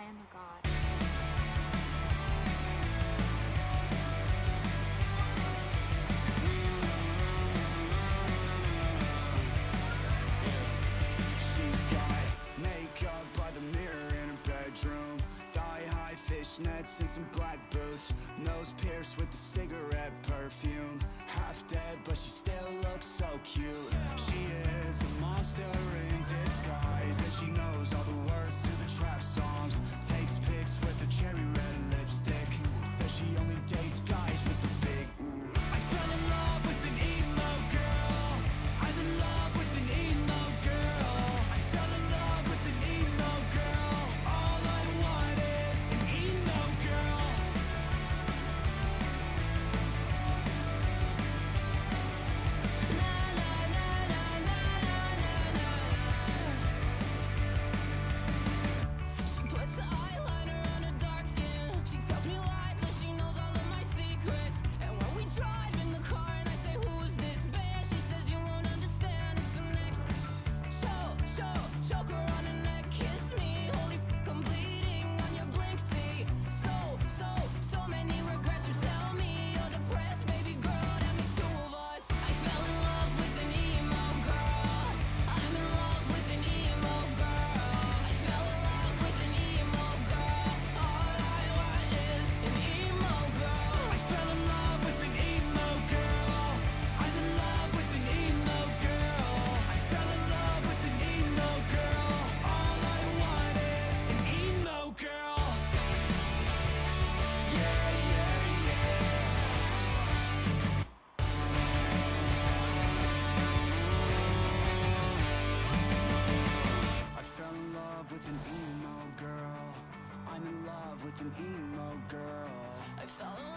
am a god. She's got makeup by the mirror in her bedroom, thigh-high fishnets and some black boots, nose pierced with the cigarette perfume. Half dead, but she still looks so cute. She is a monster in disguise, and she knows all the words to the trap songs. Takes pics with a cherry red lipstick, says she only dates guys with the big I fell in love with an emo girl. I'm in love with an emo girl. I fell in love with an emo girl. All I want is an emo girl. Na na na na na na na na. She puts the eyeliner on her dark skin. She tells me lies, but she knows all of my secrets. And when we drive in the car and I say, who is this band? She says you won't understand. It's the next choke her on her neck, kiss me. Holy f, I'm bleeding on your blink tee. So many regrets. You tell me you're depressed, baby girl. That makes two of us. I fell in love with an emo girl. I'm in love with an emo girl. I fell in love with an emo girl. All I want is an emo girl. I fell in love with an emo girl. I'm in love with an emo girl. I fell in love with an emo girl. All I want is an emo girl. Yeah, yeah, yeah. I fell in love with an emo girl. I'm in love with an emo girl. I fell in